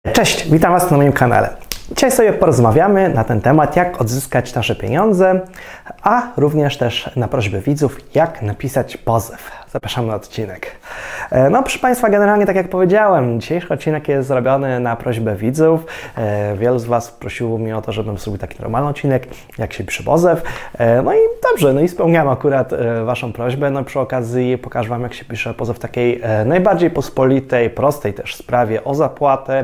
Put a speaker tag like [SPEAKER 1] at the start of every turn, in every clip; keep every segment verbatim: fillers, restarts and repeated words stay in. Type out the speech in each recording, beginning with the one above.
[SPEAKER 1] Cześć, witam Was na moim kanale. Dzisiaj sobie porozmawiamy na ten temat, jak odzyskać nasze pieniądze, a również też na prośbę widzów, jak napisać pozew. Zapraszam na odcinek. No proszę Państwa, generalnie tak jak powiedziałem, dzisiejszy odcinek jest zrobiony na prośbę widzów. Wielu z Was prosiło mnie o to, żebym zrobił taki normalny odcinek, jak się pisze pozew. No i dobrze, no i spełniam akurat Waszą prośbę. No przy okazji pokażę Wam, jak się pisze pozew w takiej najbardziej pospolitej, prostej też sprawie o zapłatę.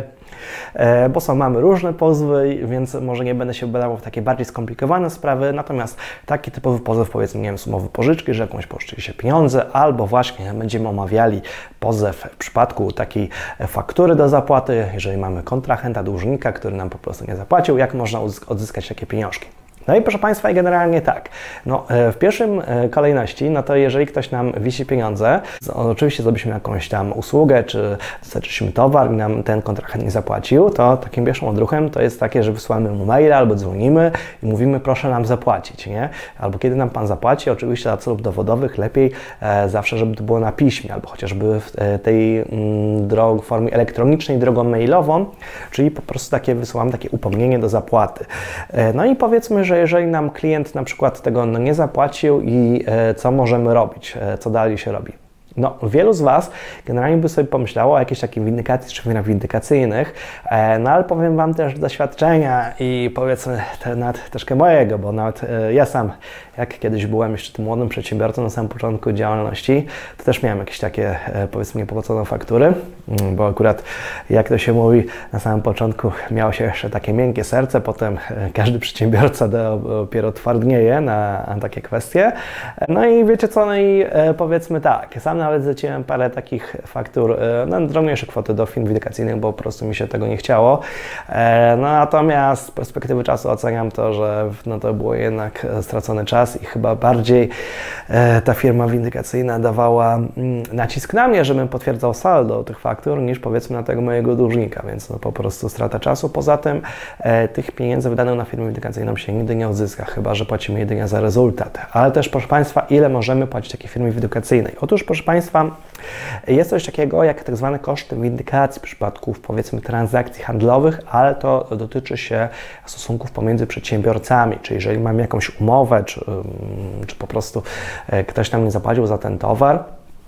[SPEAKER 1] Bo są, mamy różne pozwy, więc może nie będę się wdawał w takie bardziej skomplikowane sprawy, natomiast taki typowy pozew, powiedzmy, nie wiem, z umowy pożyczki, że jakąś pożyczyli się pieniądze, albo właśnie będziemy omawiali pozew w przypadku takiej faktury do zapłaty, jeżeli mamy kontrahenta, dłużnika, który nam po prostu nie zapłacił, jak można odzyskać takie pieniążki. No i proszę Państwa, i generalnie tak, no, w pierwszym kolejności, no to jeżeli ktoś nam wisi pieniądze, oczywiście zrobiliśmy jakąś tam usługę, czy dostarczyliśmy towar i nam ten kontrahent nie zapłacił, to takim pierwszym odruchem to jest takie, że wysyłamy mu maila albo dzwonimy i mówimy, proszę nam zapłacić, nie? Albo kiedy nam Pan zapłaci, oczywiście dla celów dowodowych lepiej e, zawsze, żeby to było na piśmie, albo chociażby w e, tej mm, drog, formie elektronicznej, drogą mailową, czyli po prostu takie wysyłamy takie upomnienie do zapłaty. E, no i powiedzmy, że jeżeli nam klient na przykład tego no, nie zapłacił i e, co możemy robić, e, co dalej się robi? No, wielu z Was generalnie by sobie pomyślało o jakiejś takiej windykacji czy firmach windykacyjnych, e, no ale powiem Wam też z doświadczenia i powiedzmy te, nawet troszkę mojego, bo nawet e, ja sam, jak kiedyś byłem jeszcze tym młodym przedsiębiorcą na samym początku działalności, to też miałem jakieś takie, e, powiedzmy, niepłacone faktury, bo akurat, jak to się mówi, na samym początku miało się jeszcze takie miękkie serce, potem e, każdy przedsiębiorca dopiero twardnieje na, na takie kwestie. No i wiecie co, no i e, powiedzmy tak, sam nawet zleciłem parę takich faktur, no drobniejsze kwoty do firm windykacyjnych, bo po prostu mi się tego nie chciało. No natomiast z perspektywy czasu oceniam to, że no, to było jednak stracony czas i chyba bardziej ta firma windykacyjna dawała nacisk na mnie, żebym potwierdzał saldo tych faktur, niż powiedzmy na tego mojego dłużnika, więc no, po prostu strata czasu. Poza tym tych pieniędzy wydanych na firmę windykacyjną się nigdy nie odzyska, chyba że płacimy jedynie za rezultat. Ale też, proszę Państwa, ile możemy płacić takiej firmie windykacyjnej? Otóż, proszę Państwa, jest coś takiego jak tak zwane koszty windykacji w przypadku, powiedzmy, transakcji handlowych, ale to dotyczy się stosunków pomiędzy przedsiębiorcami, czyli jeżeli mamy jakąś umowę, czy, czy po prostu ktoś nam nie zapłacił za ten towar,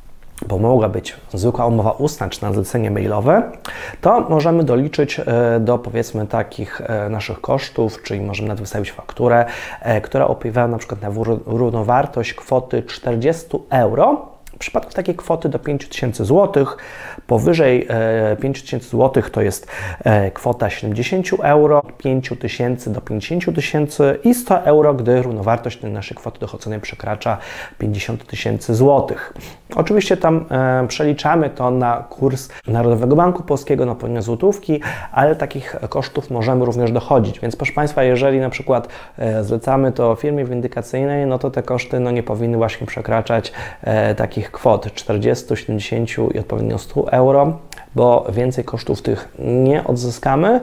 [SPEAKER 1] bo mogła być zwykła umowa ustna czy na zlecenie mailowe, to możemy doliczyć do, powiedzmy, takich naszych kosztów, czyli możemy nawet wystawić fakturę, która opiewa na przykład na równowartość kwoty czterdzieści euro. W przypadku takiej kwoty do pięciu tysięcy złotych, powyżej e, pięciu tysięcy złotych to jest e, kwota siedemdziesiąt euro, pięć tysięcy do pięćdziesięciu tysięcy i sto euro, gdy równowartość tej naszej kwoty dochodzonej przekracza pięćdziesiąt tysięcy złotych. Oczywiście tam e, przeliczamy to na kurs Narodowego Banku Polskiego, na poziomie złotówki, ale takich kosztów możemy również dochodzić. Więc proszę Państwa, jeżeli na przykład e, zlecamy to firmie windykacyjnej, no to te koszty no, nie powinny właśnie przekraczać e, takich kwot czterdziestu, siedemdziesięciu i odpowiednio stu euro, bo więcej kosztów tych nie odzyskamy,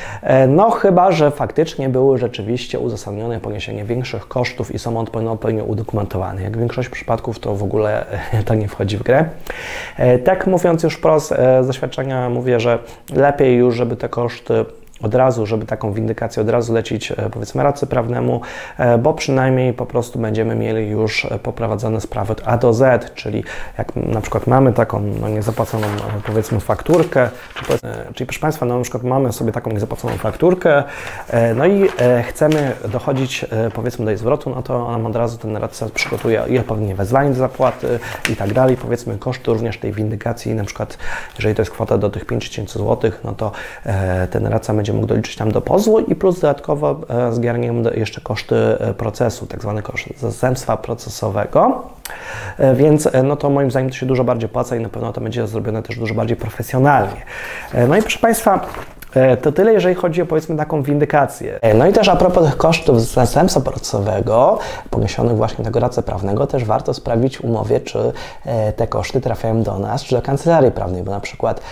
[SPEAKER 1] no chyba że faktycznie były rzeczywiście uzasadnione poniesienie większych kosztów i są odpowiednio, odpowiednio udokumentowane. Jak w większości przypadków to w ogóle to nie wchodzi w grę. Tak mówiąc już wprost, z doświadczenia mówię, że lepiej już, żeby te koszty od razu, żeby taką windykację od razu lecić, powiedzmy, radcy prawnemu, bo przynajmniej po prostu będziemy mieli już poprowadzone sprawy od A do Z, czyli jak na przykład mamy taką no, niezapłaconą, powiedzmy, fakturkę, czy, czyli proszę Państwa, no, na przykład mamy sobie taką niezapłaconą fakturkę, no i chcemy dochodzić, powiedzmy, do jej zwrotu, no to nam od razu ten radca przygotuje i odpowiednie wezwanie do zapłaty i tak dalej, powiedzmy, koszty również tej windykacji, na przykład jeżeli to jest kwota do tych pięciu tysięcy złotych, no to ten radca będzie mógł doliczyć tam do pozwu i plus dodatkowo e, zgarniemy jeszcze koszty procesu, tak zwane koszty zastępstwa procesowego. E, więc e, no to moim zdaniem to się dużo bardziej opłaca i na pewno to będzie zrobione też dużo bardziej profesjonalnie. E, no i proszę Państwa, to tyle, jeżeli chodzi o, powiedzmy, taką windykację. No i też a propos tych kosztów zastępstwa procesowego poniesionych właśnie tego radcę prawnego, też warto sprawdzić w umowie, czy te koszty trafiają do nas, czy do kancelarii prawnej, bo na przykład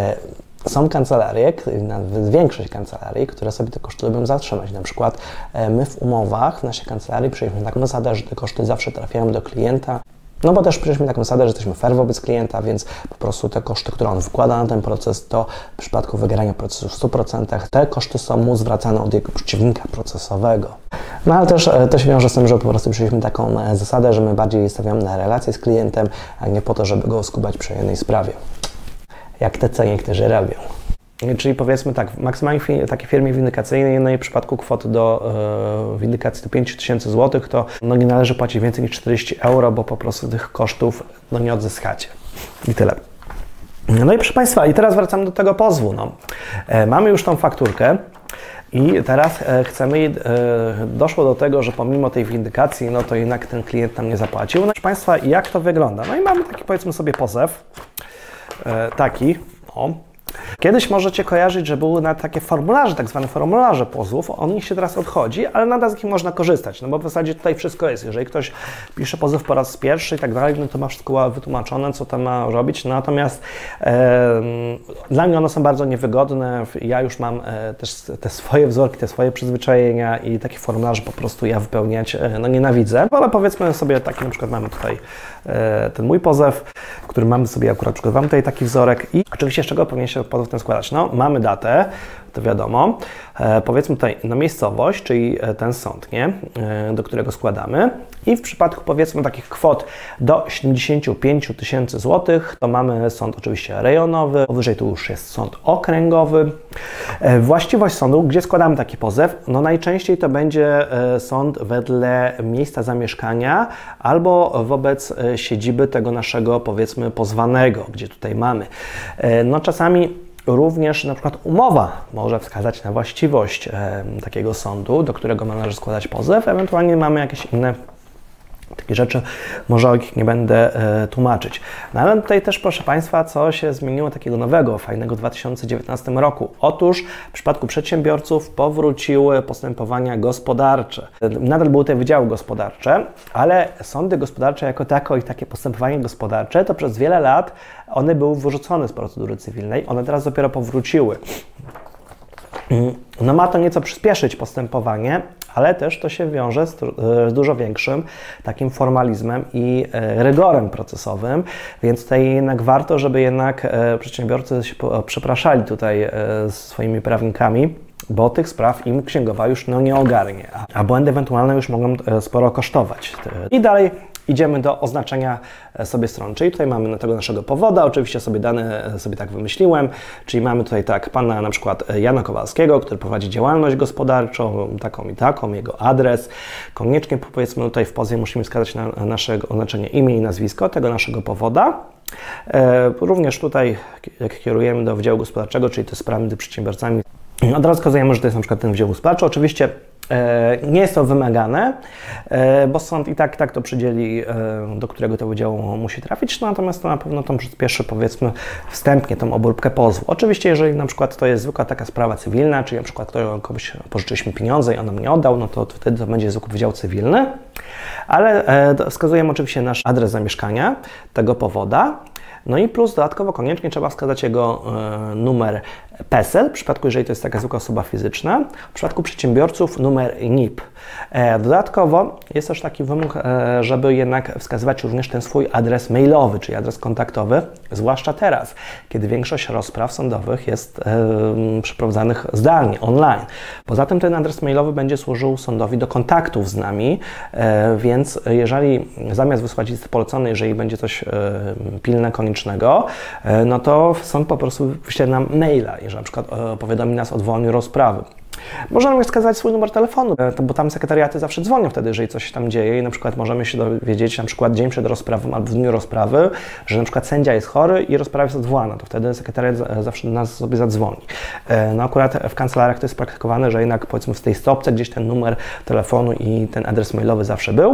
[SPEAKER 1] są kancelarie, nawet większość kancelarii, które sobie te koszty lubią zatrzymać. Na przykład my w umowach w naszej kancelarii przyjęliśmy taką zasadę, że te koszty zawsze trafiają do klienta No bo też przyjęliśmy taką zasadę, że jesteśmy fair wobec klienta, więc po prostu te koszty, które on wkłada na ten proces, to w przypadku wygrania procesu w stu procentach te koszty są mu zwracane od jego przeciwnika procesowego. No ale też to się wiąże z tym, że po prostu przyjęliśmy taką zasadę, że my bardziej stawiamy na relacje z klientem, a nie po to, żeby go oskubać przy jednej sprawie. Jak te C niektórzy robią. Czyli powiedzmy tak, maksymalnie w takiej firmie windykacyjnej, no i w przypadku kwot do e, windykacji do pięć tysięcy złotych, to no nie należy płacić więcej niż czterdzieści euro, bo po prostu tych kosztów no nie odzyskacie. I tyle. No i proszę Państwa, i teraz wracamy do tego pozwu. No. E, mamy już tą fakturkę. I teraz e, chcemy, e, doszło do tego, że pomimo tej windykacji, no to jednak ten klient nam nie zapłacił. No proszę Państwa, jak to wygląda? No i mamy taki, powiedzmy sobie, pozew, e, taki, o. Kiedyś możecie kojarzyć, że były na takie formularze, tak zwane formularze pozwów, o nich się teraz odchodzi, ale nadal z nich można korzystać, no bo w zasadzie tutaj wszystko jest. Jeżeli ktoś pisze pozew po raz pierwszy i tak dalej, no to ma wszystko wytłumaczone, co tam ma robić, natomiast e, dla mnie one są bardzo niewygodne. Ja już mam e, też te swoje wzorki, te swoje przyzwyczajenia i takie formularze po prostu ja wypełniać e, no nienawidzę, ale powiedzmy sobie taki, na przykład mamy tutaj e, ten mój pozew, który mamy sobie akurat przygotowałem tutaj taki wzorek i oczywiście z czego powinien się pozew ten składać? No, mamy datę, to wiadomo, e, powiedzmy tutaj na miejscowość, czyli ten sąd, nie? E, do którego składamy i w przypadku powiedzmy takich kwot do siedemdziesięciu pięciu tysięcy złotych, to mamy sąd oczywiście rejonowy, powyżej tu już jest sąd okręgowy. E, właściwość sądu, gdzie składamy taki pozew, no najczęściej to będzie e, sąd wedle miejsca zamieszkania albo wobec e, siedziby tego naszego powiedzmy pozwanego, gdzie tutaj mamy. E, no czasami również na przykład umowa może wskazać na właściwość e, takiego sądu, do którego należy składać pozew, ewentualnie mamy jakieś inne takie rzeczy, może o nich nie będę e, tłumaczyć. No ale tutaj też, proszę Państwa, co się zmieniło takiego nowego, fajnego w dwa tysiące dziewiętnastym roku. Otóż w przypadku przedsiębiorców powróciły postępowania gospodarcze. Nadal były te wydziały gospodarcze, ale sądy gospodarcze jako tako i takie postępowanie gospodarcze, to przez wiele lat one były wyrzucone z procedury cywilnej, one teraz dopiero powróciły. No ma to nieco przyspieszyć postępowanie, ale też to się wiąże z, z dużo większym takim formalizmem i e, rygorem procesowym, więc tutaj jednak warto, żeby jednak e, przedsiębiorcy się po, przepraszali tutaj e, z swoimi prawnikami, bo tych spraw im księgowa już no, nie ogarnie, a, a błędy ewentualne już mogą e, sporo kosztować. I dalej idziemy do oznaczenia sobie stron, czyli tutaj mamy tego naszego powoda, oczywiście sobie dane sobie tak wymyśliłem, czyli mamy tutaj tak pana na przykład Jana Kowalskiego, który prowadzi działalność gospodarczą, taką i taką, jego adres. Koniecznie powiedzmy tutaj w pozwie musimy wskazać na nasze oznaczenie imię i nazwisko tego naszego powoda. E, również tutaj jak kierujemy do Wydziału Gospodarczego, czyli te sprawy między przedsiębiorcami, od razu wskazujemy, że to jest na przykład ten Wydział Gospodarczy. Oczywiście nie jest to wymagane, bo sąd i tak, tak to przydzieli, do którego to wydziału musi trafić, no, natomiast to na pewno to przyspieszy, powiedzmy, wstępnie tą obróbkę pozwu. Oczywiście, jeżeli na przykład to jest zwykła taka sprawa cywilna, czyli na przykład komuś pożyczyliśmy pieniądze i on nam nie oddał, no to wtedy to będzie zwykły wydział cywilny, ale wskazujemy oczywiście nasz adres zamieszkania tego powoda. No i plus dodatkowo koniecznie trzeba wskazać jego e, numer PESEL, w przypadku jeżeli to jest taka zwykła osoba fizyczna, w przypadku przedsiębiorców numer N I P. E, dodatkowo jest też taki wymóg, e, żeby jednak wskazywać również ten swój adres mailowy, czyli adres kontaktowy, zwłaszcza teraz, kiedy większość rozpraw sądowych jest e, przeprowadzanych zdalnie, online. Poza tym ten adres mailowy będzie służył sądowi do kontaktów z nami, e, więc jeżeli zamiast wysłać listy polecony, jeżeli będzie coś e, pilne, koniecznego, e, no to sąd po prostu wyśle nam maila, jeżeli na przykład e, powiadomi nas o odwołaniu rozprawy. Możemy wskazać swój numer telefonu, bo tam sekretariaty zawsze dzwonią wtedy, jeżeli coś się tam dzieje i na przykład możemy się dowiedzieć na przykład dzień przed rozprawą albo w dniu rozprawy, że na przykład sędzia jest chory i rozprawa jest odwołana, to wtedy sekretariat zawsze do nas sobie zadzwoni. No akurat w kancelariach to jest praktykowane, że jednak powiedzmy w tej stopce gdzieś ten numer telefonu i ten adres mailowy zawsze był,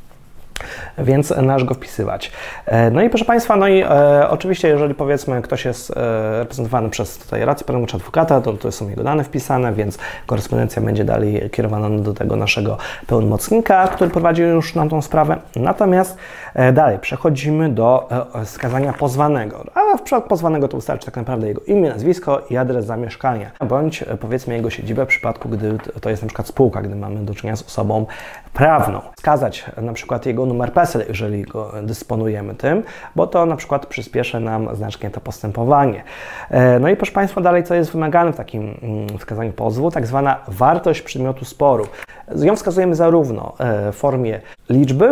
[SPEAKER 1] więc należy go wpisywać. No i proszę Państwa, no i e, oczywiście jeżeli powiedzmy ktoś jest e, reprezentowany przez tutaj rację prawną czy adwokata, to, to są jego dane wpisane, więc korespondencja będzie dalej kierowana do tego naszego pełnomocnika, który prowadzi już nam tą sprawę. Natomiast e, dalej przechodzimy do e, skazania pozwanego, a w przypadku pozwanego to wystarczy tak naprawdę jego imię, nazwisko i adres zamieszkania, bądź e, powiedzmy jego siedzibę w przypadku, gdy to jest na przykład spółka, gdy mamy do czynienia z osobą prawną. Wskazać na przykład jego numer PESEL, jeżeli go dysponujemy tym, bo to na przykład przyspieszy nam znacznie to postępowanie. No i proszę Państwa, dalej co jest wymagane w takim wskazaniu pozwu, tak zwana wartość przedmiotu sporu. Ją wskazujemy zarówno w formie liczby,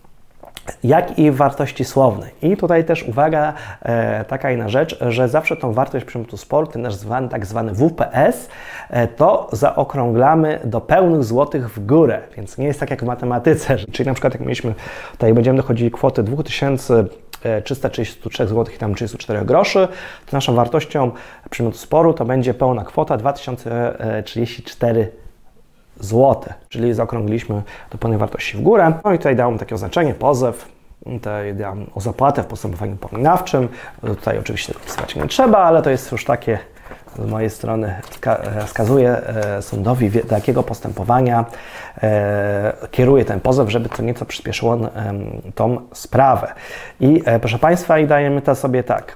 [SPEAKER 1] jak i wartości słownej. I tutaj też uwaga, e, taka inna rzecz, że zawsze tą wartość przedmiotu sporu, ten nasz zwany, tak zwany W P S, e, to zaokrąglamy do pełnych złotych w górę, więc nie jest tak jak w matematyce, czyli na przykład jak mieliśmy, tutaj będziemy dochodzili kwoty dwa tysiące trzysta trzydzieści trzy złotych i tam trzydzieści cztery groszy, to naszą wartością przedmiotu sporu to będzie pełna kwota dwa tysiące trzydzieści cztery złote, czyli zaokrągliliśmy do pełnej wartości w górę. No i tutaj dałem takie oznaczenie, pozew, tutaj dałem o zapłatę w postępowaniu upominawczym. Tutaj oczywiście wpisywać nie trzeba, ale to jest już takie z mojej strony wskazuję sądowi, do jakiego postępowania kieruje ten pozew, żeby to nieco przyspieszyło tą sprawę. I proszę Państwa, i dajemy to sobie tak.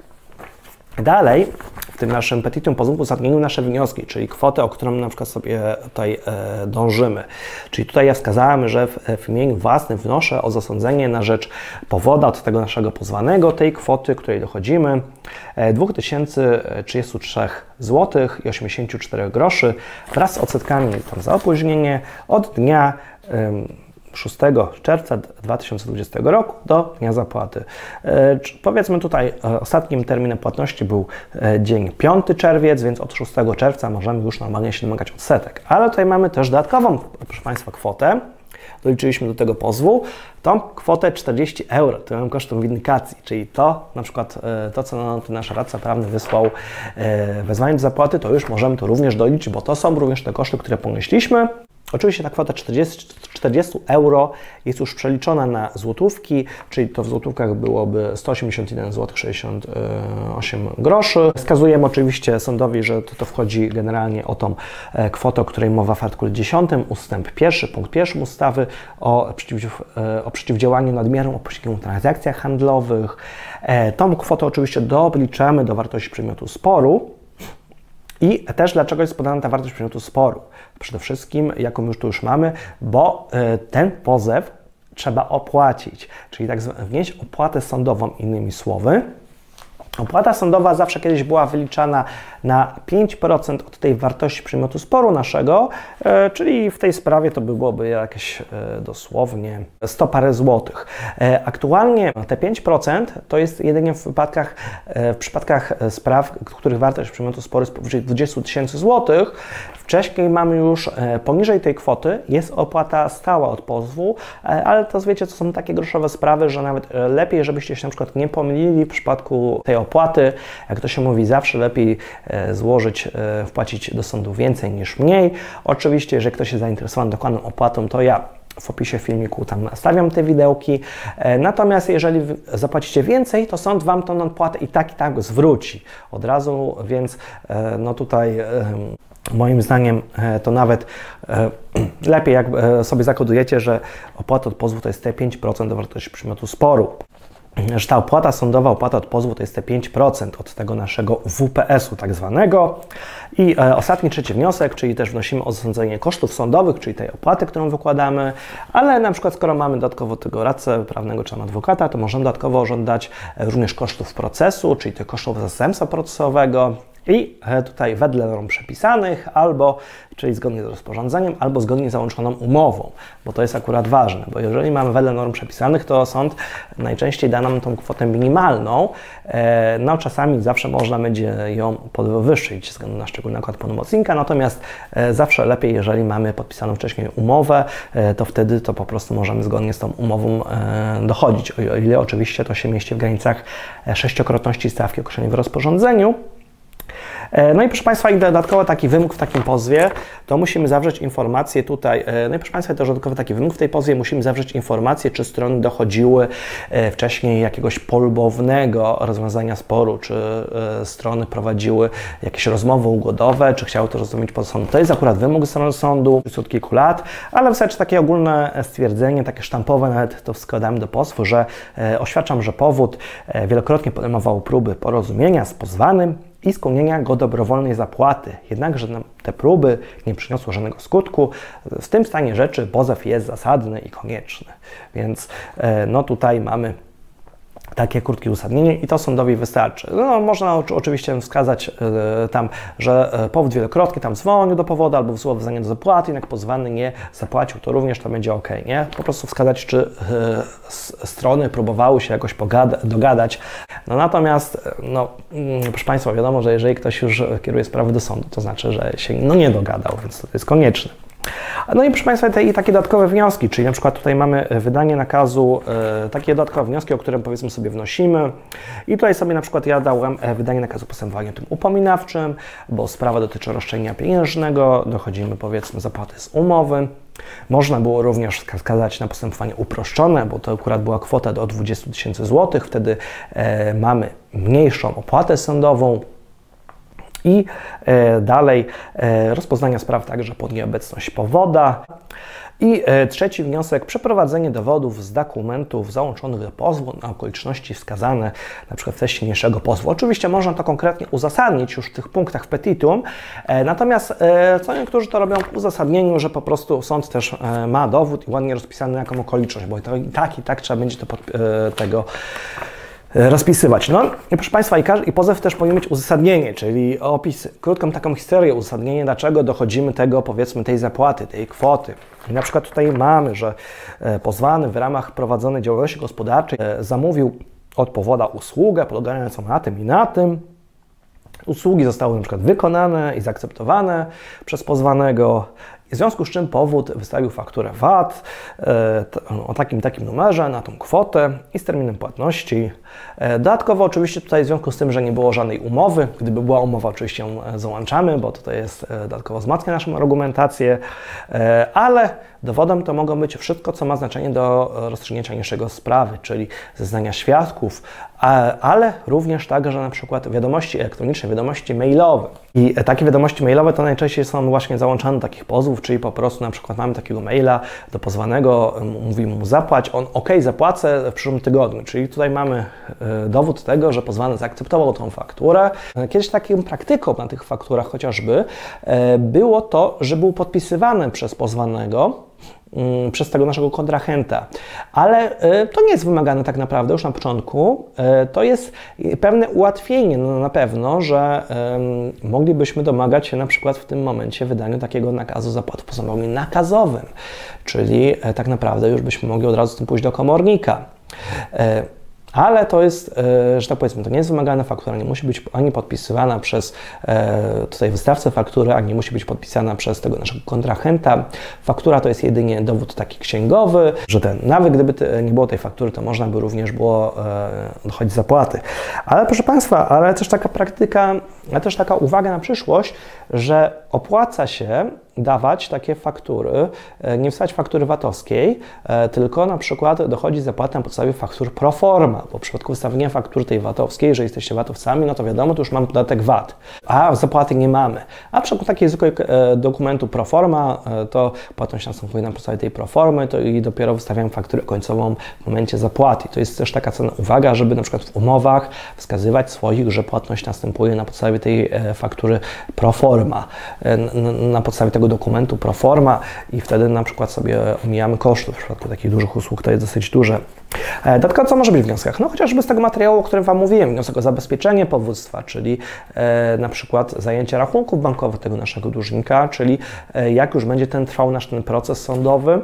[SPEAKER 1] Dalej, w tym naszym petitum pozwu uzasadnieniu nasze wnioski, czyli kwotę, o którą na przykład sobie tutaj e, dążymy. Czyli tutaj ja wskazałem, że w, w imieniu własnym wnoszę o zasądzenie na rzecz powoda od tego naszego pozwanego tej kwoty, której dochodzimy, e, dwa tysiące trzydzieści trzy złotych i osiemdziesiąt cztery groszy wraz z odsetkami tam za opóźnienie od dnia e, szóstego czerwca dwa tysiące dwudziestego roku do dnia zapłaty. E, powiedzmy tutaj e, ostatnim terminem płatności był e, dzień piąty czerwiec, więc od szóstego czerwca możemy już normalnie się domagać odsetek. Ale tutaj mamy też dodatkową, proszę Państwa, kwotę. Doliczyliśmy do tego pozwu tą kwotę czterdzieści euro, to mamy kosztem windykacji, czyli to na przykład e, to, co nam nasz radca prawny wysłał e, wezwanie do zapłaty, to już możemy to również doliczyć, bo to są również te koszty, które ponieśliśmy. Oczywiście ta kwota czterdzieści, czterdzieści euro jest już przeliczona na złotówki, czyli to w złotówkach byłoby sto osiemdziesiąt jeden złotych sześćdziesiąt osiem groszy. Wskazujemy oczywiście sądowi, że to, to wchodzi generalnie o tą kwotę, o której mowa w artykule dziesiątym, ustęp pierwszy, punkt pierwszy ustawy o, przeciw, o przeciwdziałaniu nadmiernym opóźnieniu w transakcjach handlowych. Tą kwotę oczywiście dobliczamy do wartości przedmiotu sporu. I też dlaczego jest podana ta wartość przedmiotu sporu? Przede wszystkim, jaką już tu już mamy, bo y, ten pozew trzeba opłacić, czyli tak wnieść opłatę sądową, innymi słowy. Opłata sądowa zawsze kiedyś była wyliczana na pięć procent od tej wartości przedmiotu sporu naszego, e, czyli w tej sprawie to by byłoby jakieś e, dosłownie sto parę złotych. E, aktualnie te pięć procent to jest jedynie w wypadkach, e, w przypadkach spraw, w których wartość przedmiotu sporu jest powyżej dwadzieścia tysięcy złotych. Wcześniej mamy już e, poniżej tej kwoty, jest opłata stała od pozwu, e, ale to wiecie, to są takie groszowe sprawy, że nawet e, lepiej, żebyście się na przykład nie pomylili w przypadku tej opłaty. Jak to się mówi, zawsze lepiej e, złożyć, e, wpłacić do sądu więcej niż mniej. Oczywiście, jeżeli ktoś jest zainteresowany dokładną opłatą, to ja w opisie filmiku tam stawiam te widełki. E, natomiast jeżeli zapłacicie więcej, to sąd Wam tą opłatę i tak i tak zwróci od razu, więc e, no tutaj e, moim zdaniem e, to nawet e, lepiej, jak e, sobie zakodujecie, że opłata od pozwu to jest te pięć procent do wartości przedmiotu sporu. Że ta opłata sądowa, opłata od pozwu to jest te pięć procent od tego naszego W P S-u tak zwanego. I e, ostatni, trzeci wniosek, czyli też wnosimy o zasądzenie kosztów sądowych, czyli tej opłaty, którą wykładamy, ale na przykład skoro mamy dodatkowo tego radcę prawnego czy adwokata, to możemy dodatkowo żądać również kosztów procesu, czyli tych kosztów zastępstwa procesowego. I tutaj wedle norm przepisanych, albo, czyli zgodnie z rozporządzeniem, albo zgodnie z załączoną umową, bo to jest akurat ważne, bo jeżeli mamy wedle norm przepisanych, to sąd najczęściej da nam tą kwotę minimalną, no czasami zawsze można będzie ją podwyższyć ze względu na szczególny nakład pełnomocnika, natomiast zawsze lepiej, jeżeli mamy podpisaną wcześniej umowę, to wtedy to po prostu możemy zgodnie z tą umową dochodzić, o ile oczywiście to się mieści w granicach sześciokrotności stawki określonej w rozporządzeniu. No i proszę Państwa, i dodatkowo taki wymóg w takim pozwie, to musimy zawrzeć informację tutaj, no i proszę Państwa, też dodatkowy taki wymóg w tej pozwie, musimy zawrzeć informację, czy strony dochodziły wcześniej jakiegoś polubownego rozwiązania sporu, czy strony prowadziły jakieś rozmowy ugodowe, czy chciały to rozumieć pod sądem. To jest akurat wymóg strony sądu już od kilku lat, ale wystarczy takie ogólne stwierdzenie, takie sztampowe, nawet to składamy do pozwu, że oświadczam, że powód wielokrotnie podejmował próby porozumienia z pozwanym, i skłonienia go dobrowolnej zapłaty. Jednakże te próby nie przyniosły żadnego skutku. W tym stanie rzeczy pozew jest zasadny i konieczny. Więc no tutaj mamy takie krótkie uzasadnienie i to sądowi wystarczy. No, można oczywiście wskazać y, tam, że y, powód wielokrotnie tam dzwonił do powodu albo wysłał wezwanie do zapłaty, jednak pozwany nie zapłacił, to również to będzie ok, nie? Po prostu wskazać, czy y, strony próbowały się jakoś dogadać. No natomiast, no, y, proszę Państwa, wiadomo, że jeżeli ktoś już kieruje sprawę do sądu, to znaczy, że się no, nie dogadał, więc to jest konieczne. No i proszę Państwa, te, i takie dodatkowe wnioski, czyli na przykład tutaj mamy wydanie nakazu, e, takie dodatkowe wnioski, o którym powiedzmy sobie wnosimy i tutaj sobie na przykład ja dałem wydanie nakazu postępowania tym upominawczym, bo sprawa dotyczy roszczenia pieniężnego, dochodzimy powiedzmy zapłaty z umowy. Można było również wskazać na postępowanie uproszczone, bo to akurat była kwota do dwudziestu tysięcy złotych, wtedy e, mamy mniejszą opłatę sądową. I e, dalej e, rozpoznania spraw także pod nieobecność powoda. I e, trzeci wniosek, przeprowadzenie dowodów z dokumentów załączonych do pozwu na okoliczności wskazane na przykład w treści niniejszego pozwu. Oczywiście można to konkretnie uzasadnić już w tych punktach w petitum, e, natomiast e, co niektórzy to robią w uzasadnieniu, że po prostu sąd też e, ma dowód i ładnie rozpisany na jaką okoliczność, bo to i tak i tak trzeba będzie to pod, e, tego rozpisywać. No, proszę Państwa, i, i pozew też powinien mieć uzasadnienie, czyli opis, krótką taką historię, uzasadnienie, dlaczego dochodzimy tego, powiedzmy, tej zapłaty, tej kwoty. I na przykład tutaj mamy, że pozwany w ramach prowadzonej działalności gospodarczej zamówił od powoda usługę polegającą na tym i na tym. Usługi zostały na przykład wykonane i zaakceptowane przez pozwanego. W związku z czym powód wystawił fakturę V A T e, o takim takim numerze na tą kwotę i z terminem płatności. E, dodatkowo oczywiście tutaj w związku z tym, że nie było żadnej umowy, gdyby była umowa oczywiście ją załączamy, bo tutaj jest e, dodatkowo wzmacnia naszą argumentację, e, ale dowodem to mogą być wszystko, co ma znaczenie do rozstrzygnięcia niższego sprawy, czyli zeznania świadków, a, ale również także na przykład wiadomości elektroniczne, wiadomości mailowe. I takie wiadomości mailowe to najczęściej są właśnie załączane do takich pozwów, czyli po prostu na przykład mamy takiego maila do pozwanego, mówimy mu zapłać, on ok, zapłacę w przyszłym tygodniu, czyli tutaj mamy y, dowód tego, że pozwany zaakceptował tą fakturę. Kiedyś taką praktyką na tych fakturach chociażby y, było to, że był podpisywany przez pozwanego przez tego naszego kontrahenta. Ale to nie jest wymagane tak naprawdę już na początku. To jest pewne ułatwienie no na pewno, że moglibyśmy domagać się na przykład w tym momencie wydania takiego nakazu zapłaty w postępowaniu nakazowym, czyli tak naprawdę już byśmy mogli od razu z tym pójść do komornika. Ale to jest, że tak powiedzmy, to nie jest wymagana faktura, nie musi być ani podpisywana przez tutaj wystawcę faktury, ani nie musi być podpisana przez tego naszego kontrahenta. Faktura to jest jedynie dowód taki księgowy, że ten, nawet gdyby nie było tej faktury, to można by również było dochodzić zapłaty. Ale proszę Państwa, ale też taka praktyka, ale też taka uwaga na przyszłość, że opłaca się dawać takie faktury, nie wstawiać faktury V A T-owskiej, tylko na przykład dochodzi zapłata na podstawie faktur pro forma, bo w przypadku wystawienia faktury tej V A T-owskiej, jeżeli jesteście V A T-owcami, no to wiadomo, to już mamy podatek V A T, a zapłaty nie mamy. A w przypadku takiego zwykłego dokumentu pro forma, to płatność następuje na podstawie tej pro formy to i dopiero wystawiamy fakturę końcową w momencie zapłaty. To jest też taka cenna uwaga, żeby na przykład w umowach wskazywać swoich, że płatność następuje na podstawie tej faktury pro forma, na podstawie tego dokumentu pro forma i wtedy na przykład sobie omijamy koszty. W przypadku takich dużych usług to jest dosyć duże. Dodatkowo co może być w wnioskach? No chociażby z tego materiału, o którym Wam mówiłem, wniosek o zabezpieczenie powództwa, czyli e, na przykład zajęcie rachunków bankowych tego naszego dłużnika, czyli e, jak już będzie ten trwał nasz ten proces sądowy,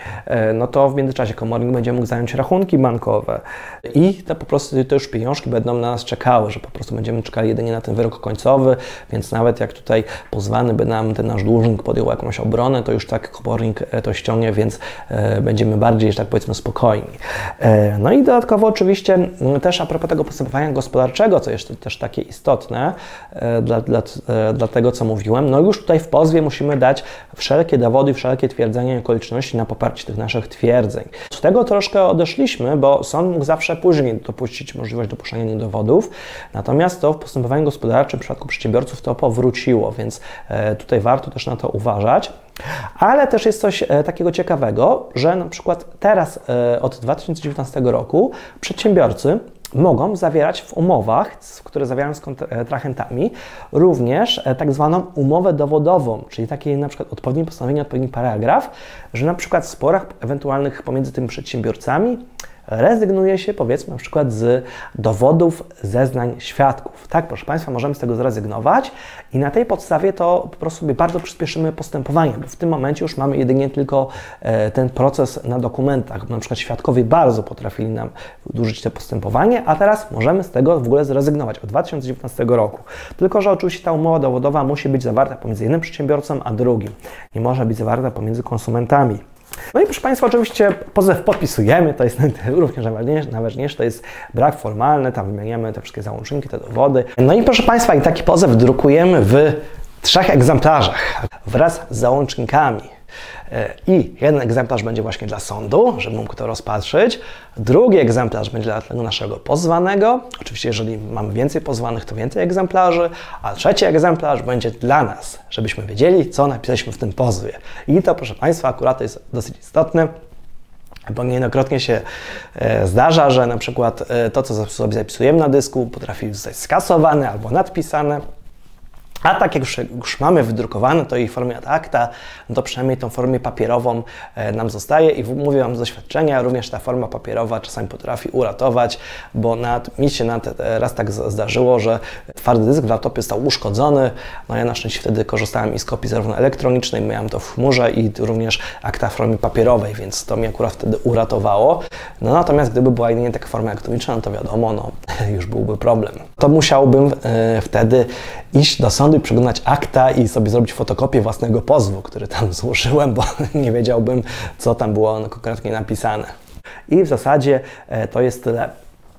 [SPEAKER 1] no to w międzyczasie komornik będzie mógł zająć rachunki bankowe i te po prostu te już pieniążki będą na nas czekały, że po prostu będziemy czekali jedynie na ten wyrok końcowy, więc nawet jak tutaj pozwany by nam ten nasz dłużnik podjął jakąś obronę, to już tak komornik to ściągnie, więc e, będziemy bardziej, że tak powiedzmy, spokojni. E, no i dodatkowo oczywiście też a propos tego postępowania gospodarczego, co jest też takie istotne e, dla, dla, e, dla tego, co mówiłem, no już tutaj w pozwie musimy dać wszelkie dowody, wszelkie twierdzenia i okoliczności na poparcie tych naszych twierdzeń. Z tego troszkę odeszliśmy, bo sąd mógł zawsze później dopuścić możliwość dopuszczenia dowodów, natomiast to w postępowaniu gospodarczym w przypadku przedsiębiorców to powróciło, więc tutaj warto też na to uważać. Ale też jest coś takiego ciekawego, że na przykład teraz od dwa tysiące dziewiętnastego roku przedsiębiorcy mogą zawierać w umowach, które zawierają z kontrahentami, również tak zwaną umowę dowodową, czyli takie na przykład odpowiednie postanowienie, odpowiedni paragraf, że na przykład w sporach ewentualnych pomiędzy tymi przedsiębiorcami rezygnuje się, powiedzmy, na przykład z dowodów zeznań świadków. Tak, proszę Państwa, możemy z tego zrezygnować i na tej podstawie to po prostu sobie bardzo przyspieszymy postępowanie, bo w tym momencie już mamy jedynie tylko e, ten proces na dokumentach. Na przykład świadkowie bardzo potrafili nam wydłużyć to postępowanie, a teraz możemy z tego w ogóle zrezygnować od dwa tysiące dziewiętnastego roku. Tylko że oczywiście ta umowa dowodowa musi być zawarta pomiędzy jednym przedsiębiorcą a drugim. Nie może być zawarta pomiędzy konsumentami. No i proszę Państwa, oczywiście pozew podpisujemy, to jest również najważniejsze, to jest brak formalny, tam wymieniamy te wszystkie załączniki, te dowody. No i proszę Państwa, i taki pozew drukujemy w trzech egzemplarzach wraz z załącznikami. I jeden egzemplarz będzie właśnie dla sądu, żeby mógł to rozpatrzyć. Drugi egzemplarz będzie dla tego naszego pozwanego. Oczywiście, jeżeli mamy więcej pozwanych, to więcej egzemplarzy. A trzeci egzemplarz będzie dla nas, żebyśmy wiedzieli, co napisaliśmy w tym pozwie. I to, proszę Państwa, akurat to jest dosyć istotne, bo niejednokrotnie się e, zdarza, że na przykład e, to, co sobie zapisujemy na dysku, potrafi zostać skasowane albo nadpisane. A tak jak już, już mamy wydrukowane to i w formie ad acta, no to przynajmniej tą formę papierową e, nam zostaje i w, mówię Wam z doświadczenia, również ta forma papierowa czasami potrafi uratować, bo nawet, mi się nawet raz tak zdarzyło, że twardy dysk w laptopie został uszkodzony, no ja na szczęście wtedy korzystałem i z kopii zarówno elektronicznej, miałem to w chmurze i również akta w formie papierowej, więc to mnie akurat wtedy uratowało. No natomiast gdyby była jedynie taka forma elektroniczna, no to wiadomo, no już byłby problem. To musiałbym e, wtedy iść do sądu i przeglądać akta i sobie zrobić fotokopię własnego pozwu, który tam złożyłem, bo nie wiedziałbym, co tam było konkretnie napisane. I w zasadzie e, to jest tyle.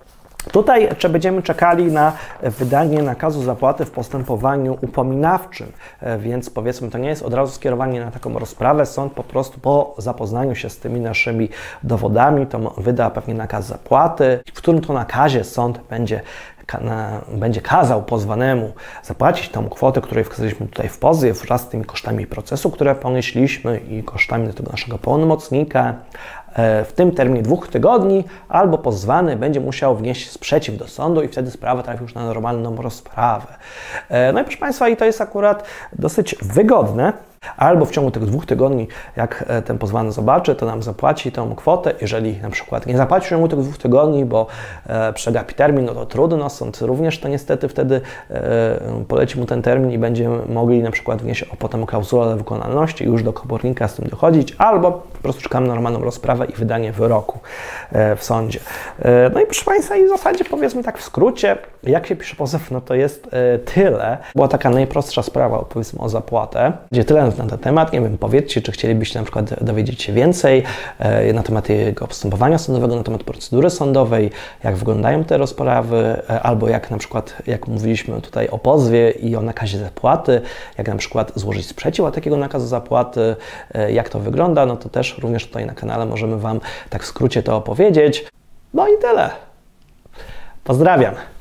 [SPEAKER 1] Tutaj czy będziemy czekali na wydanie nakazu zapłaty w postępowaniu upominawczym, e, więc powiedzmy, to nie jest od razu skierowanie na taką rozprawę. Sąd po prostu po zapoznaniu się z tymi naszymi dowodami to wyda pewnie nakaz zapłaty, w którym to nakazie sąd będzie Na, będzie kazał pozwanemu zapłacić tą kwotę, której wskazaliśmy tutaj w pozwie, wraz z tymi kosztami procesu, które ponieśliśmy i kosztami do tego naszego pełnomocnika e, w tym terminie dwóch tygodni, albo pozwany będzie musiał wnieść sprzeciw do sądu i wtedy sprawa trafi już na normalną rozprawę. E, no i proszę Państwa, i to jest akurat dosyć wygodne. Albo w ciągu tych dwóch tygodni, jak ten pozwany zobaczy, to nam zapłaci tą kwotę. Jeżeli na przykład nie zapłaci w ciągu tych dwóch tygodni, bo e, przegapi termin, no to trudno, sąd również to niestety wtedy e, poleci mu ten termin i będziemy mogli na przykład wnieść o potem klauzulę wykonalności i już do komornika z tym dochodzić, albo po prostu czekamy na normalną rozprawę i wydanie wyroku e, w sądzie. E, no i proszę Państwa, i w zasadzie powiedzmy tak w skrócie, jak się pisze pozew, no to jest e, tyle. Była taka najprostsza sprawa, powiedzmy o zapłatę, gdzie tyle na ten temat. Nie wiem, powiedzcie, czy chcielibyście na przykład dowiedzieć się więcej e, na temat jego postępowania sądowego, na temat procedury sądowej, jak wyglądają te rozprawy, e, albo jak na przykład, jak mówiliśmy tutaj o pozwie i o nakazie zapłaty, jak na przykład złożyć sprzeciw od takiego nakazu zapłaty, e, jak to wygląda, no to też również tutaj na kanale możemy Wam tak w skrócie to opowiedzieć. No i tyle. Pozdrawiam.